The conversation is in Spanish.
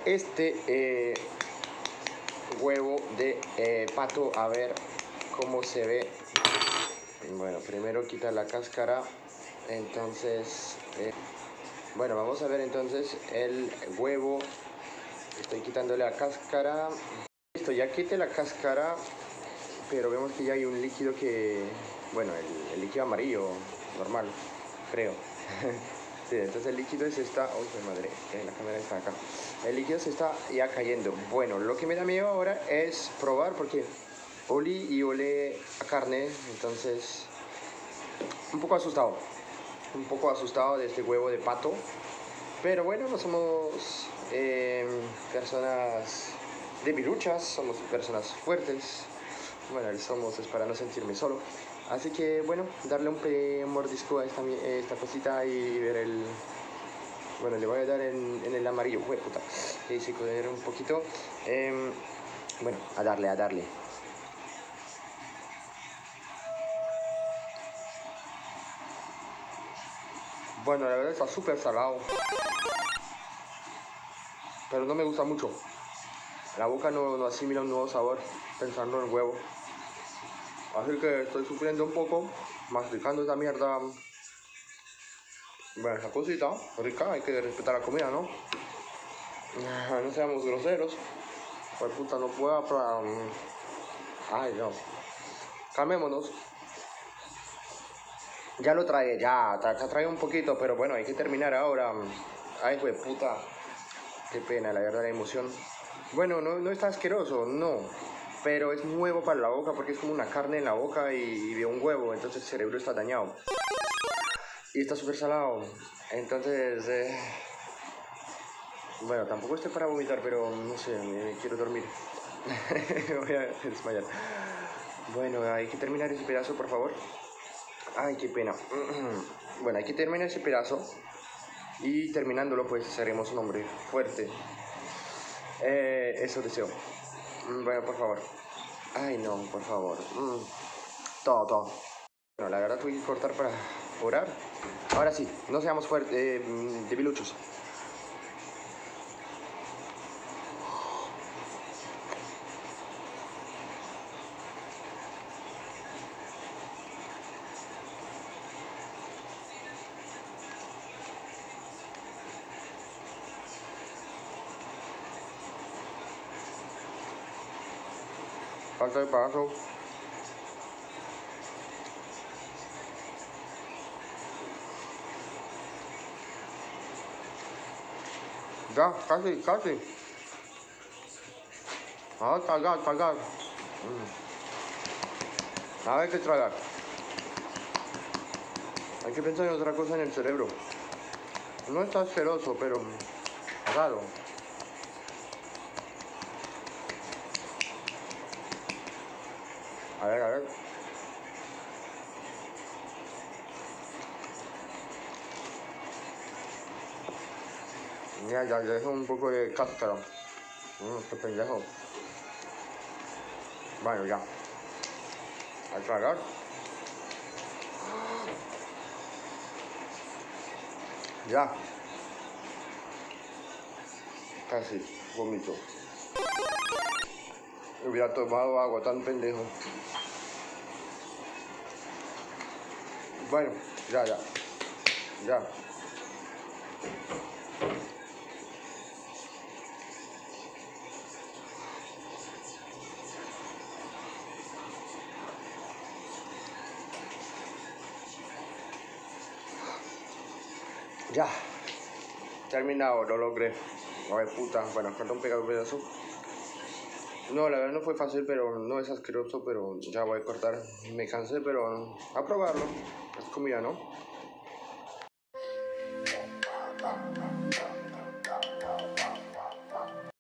este huevo de pato, a ver cómo se ve. Bueno, primero quita la cáscara. Entonces, bueno, vamos a ver entonces el huevo. Estoy quitándole la cáscara. Listo, ya quité la cáscara, pero vemos que ya hay un líquido que, bueno, el líquido amarillo normal, creo. Sí, entonces el líquido se está, uy, madre, la cámara está acá. El líquido se está ya cayendo. Bueno, lo que me da miedo ahora es probar porque olí y olé a carne, entonces un poco asustado de este huevo de pato. Pero bueno, no somos personas debiluchas, somos personas fuertes. Bueno, el somos es para no sentirme solo. Así que bueno, darle un mordisco a esta cosita y ver el... Bueno, le voy a dar en el amarillo, puta. Y si coger un poquito. Bueno, a darle. Bueno, la verdad está súper salado. Pero no me gusta mucho. La boca no asimila un nuevo sabor pensando en el huevo. Así que estoy sufriendo un poco, masticando esta mierda. Bueno, esa cosita rica, hay que respetar la comida, ¿no? No seamos groseros. Pues puta, no puedo probar. Ay, no. Calmémonos. Ya lo trae, ya trae un poquito, pero bueno, hay que terminar ahora. Ay, pues puta. Qué pena, la verdad, la emoción. Bueno, no está asqueroso, no. Pero es nuevo para la boca porque es como una carne en la boca y veo un huevo, entonces el cerebro está dañado. Y está súper salado. Entonces, bueno, tampoco estoy para vomitar, pero no sé, me quiero dormir. Voy a desmayar. Bueno, hay que terminar ese pedazo, por favor. Ay, qué pena. Bueno, hay que terminar ese pedazo. Y terminándolo, pues seremos un hombre fuerte. Eso deseo. Bueno, por favor. Ay, no, por favor. Todo. Bueno, la verdad tuve que cortar para orar. Ahora sí, no seamos fuertes, debiluchos. Falta el paso. Ya, casi. Ah, tragar. Ahora hay que tragar. Hay que pensar en otra cosa en el cerebro. No está asqueroso, pero raro. A ver. Ya dejo un poco de cáscara. Qué pendejo. Bueno, ya. A tragar. Ya. Casi vomito. Hubiera tomado agua, tan pendejo. Bueno, ya. Ya. Terminado, lo logré. Ay, puta. Bueno, falta un pedazo. No, la verdad no fue fácil, pero no es asqueroso, pero ya voy a cortar. Me cansé, pero a probarlo. Es comida, ¿no?